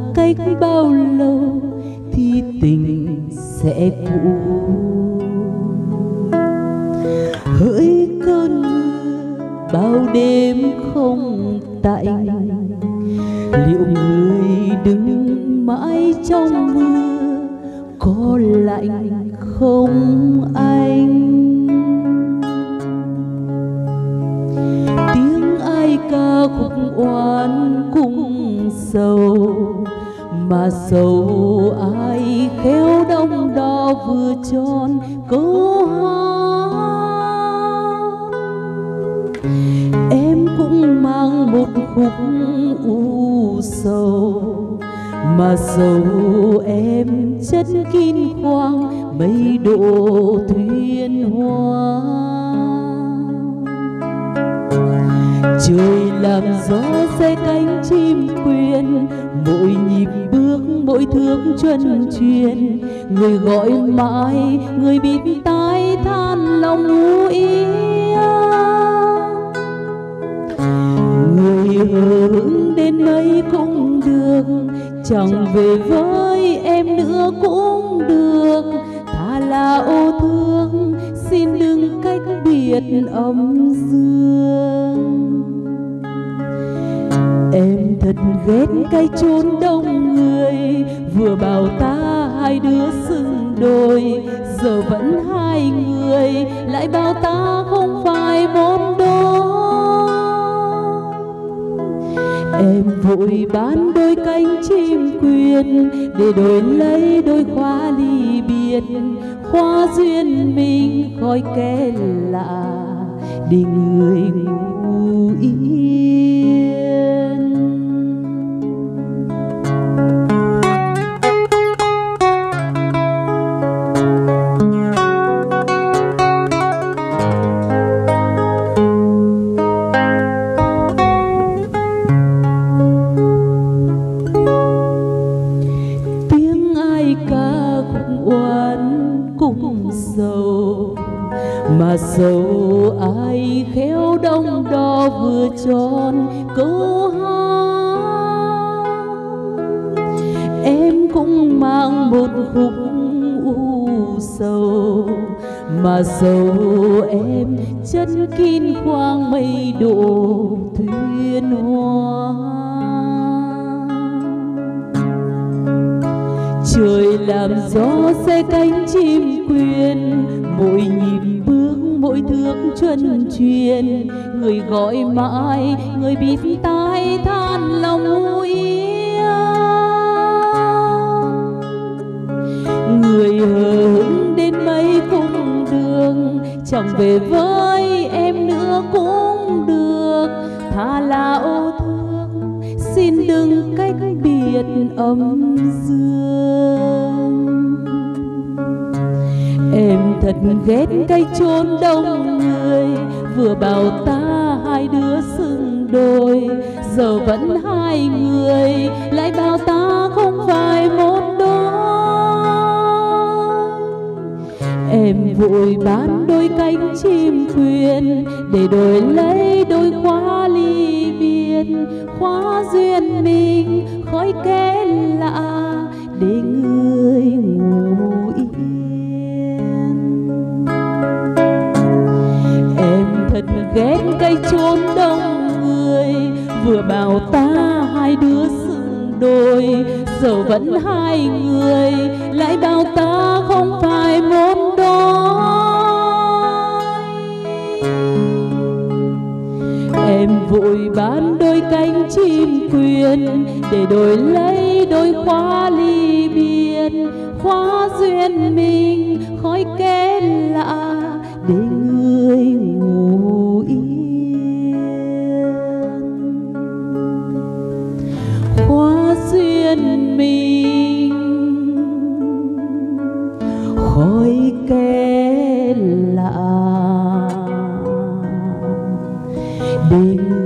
cách bao lâu thì tình sẽ cũ. Hỡi cơn mưa bao đêm không tạnh, liệu người đứng mãi trong mưa có lạnh không anh? Tiếng ai ca khúc oán cùng sầu, mà sầu ai khéo đông đo vừa tròn câu hát. Em cũng mang một khúc u sầu, mà sầu em chất kín khoang mây độ thuyền hoa. Trời làm gió xe cánh chim quyên, mỗi nhịp bước mỗi thước chân truyền. Người gọi mãi người bịt tai than lòng u yên. Người hững đến mấy cũng được, chẳng về với em nữa cũng được. Thà là ô thương xin đừng cách biệt âm dương. Em thật ghét cái chốn đông người, vừa bảo ta hai đứa xứng đôi, giờ vẫn hai người lại bảo ta không phải một đôi. Em vội bán đôi cánh chim quyên để đổi lấy đôi khóa ly biệt. Khóa duyên mình khói kẽ lạ để người ngủ yên. Cũng sầu, mà sầu ai khéo đông đo vừa tròn câu hát. Em cũng mang một khúc u sầu, mà sầu em chân kín khoang mây độ thuyền hoa. Trời làm gió xe cánh chim quyên, mỗi nhịp bước mỗi thước chân truyền. Người gọi mãi người bịt tai than lòng u yên. Người hững đến mấy cung đường, chẳng về với em nữa cũng được. Thà là ô thương xin đừng cách biệt âm dương. Em thật ghét cái chốn đông người, vừa bảo ta hai đứa xứng đôi, giờ vẫn hai người lại bảo ta không phải một đôi. Em vội bán đôi cánh chim quyên để đổi lấy đôi khóa ly biệt. Khóa duyên mình khói kẽ lạ để người ngủ yên. Em thật ghét cái chốn đông người, vừa bảo ta hai đứa xứng đôi, giờ vẫn hai người lại bảo ta không phải một đôi. Em vội bán đôi cánh chim quyên để đổi lấy đôi khóa ly biệt. Khóa duyên mình khói kẽ lạ để người ngủ yên. Khóa duyên mình khói kẽ lạ để